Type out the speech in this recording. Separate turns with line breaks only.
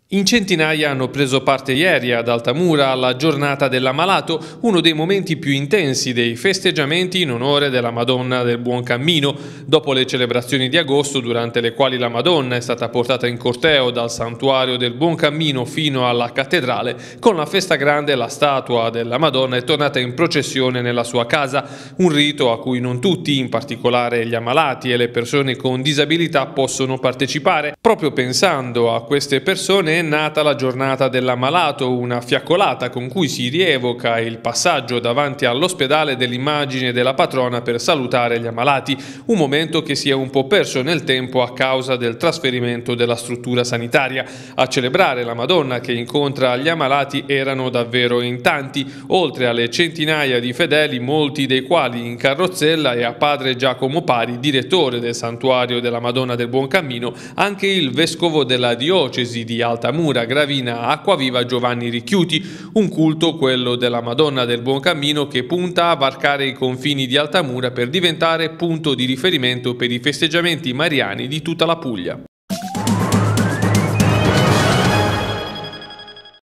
In centinaia hanno preso parte ieri ad Altamura alla giornata dell'ammalato, uno dei momenti più intensi dei festeggiamenti in onore della Madonna del Buon Cammino, dopo le celebrazioni di agosto durante le quali la Madonna è stata portata in corteo dal santuario del Buon Cammino fino alla cattedrale. Con la festa grande la statua della Madonna è tornata in processione nella sua casa, un rito a cui non tutti, in particolare gli ammalati e le persone con disabilità, possono partecipare. Proprio pensando a queste persone è nata la giornata dell'ammalato, una fiaccolata con cui si rievoca il passaggio davanti all'ospedale dell'immagine della patrona per salutare gli ammalati, un momento che si è un po' perso nel tempo a causa del trasferimento della struttura sanitaria. A celebrare la Madonna che incontra gli ammalati erano davvero in tanti, oltre alle centinaia di fedeli, molti dei quali in carrozzella, e a padre Giacomo Pari, direttore del santuario della Madonna del Buon Cammino, anche il vescovo della diocesi di Altamura, Gravina, Acquaviva, Giovanni Ricchiuti, un culto, quello della Madonna del Buon Cammino, che punta a varcare i confini di Altamura per diventare punto di riferimento per i festeggiamenti mariani di tutta la Puglia.